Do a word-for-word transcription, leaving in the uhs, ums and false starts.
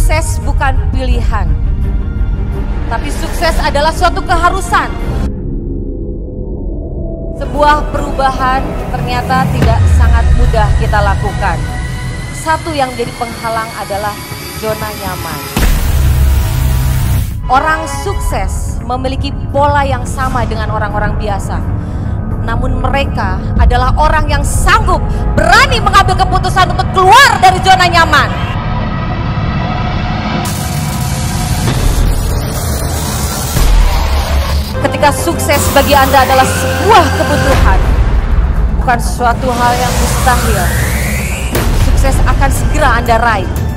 Sukses bukan pilihan, tapi sukses adalah suatu keharusan. Sebuah perubahan ternyata tidak sangat mudah kita lakukan. Satu yang menjadi penghalang adalah zona nyaman. Orang sukses memiliki pola yang sama dengan orang-orang biasa. Namun mereka adalah orang yang sanggup berani mengambil keputusan untuk keluar dari zona nyaman. Ketika sukses bagi Anda adalah sebuah kebutuhan, bukan suatu hal yang mustahil, sukses akan segera Anda raih.